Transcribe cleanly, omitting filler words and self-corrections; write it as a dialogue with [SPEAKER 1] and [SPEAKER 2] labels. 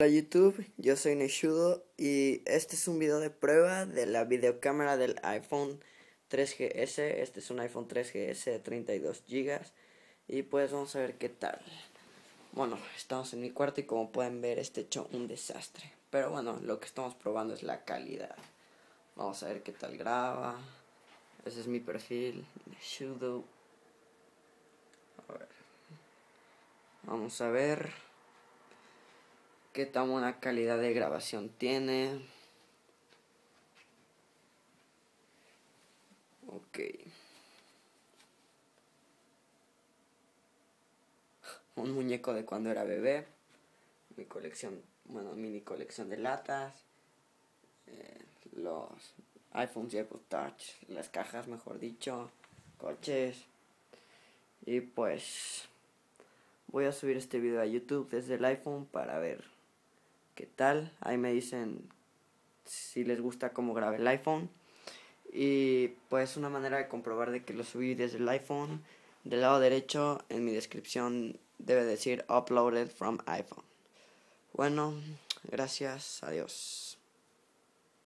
[SPEAKER 1] Hola YouTube, yo soy Neshudo y este es un video de prueba de la videocámara del iPhone 3GS. Este es un iPhone 3GS de 32 GB y pues vamos a ver qué tal. Bueno, estamos en mi cuarto y como pueden ver este hecho un desastre. Pero bueno, lo que estamos probando es la calidad. Vamos a ver qué tal graba. Ese es mi perfil, Neshudo. A ver. Vamos a ver qué tan buena calidad de grabación tiene. Ok. Un muñeco de cuando era bebé. Mi colección, mini colección de latas. Los iPhones y iPod Touch. Las cajas, mejor dicho. Coches. Y pues voy a subir este video a YouTube desde el iPhone para ver qué tal. Ahí me dicen si les gusta cómo graba el iPhone. Y pues una manera de comprobar de que lo subí desde el iPhone, del lado derecho en mi descripción debe decir uploaded from iPhone. Bueno, gracias, adiós.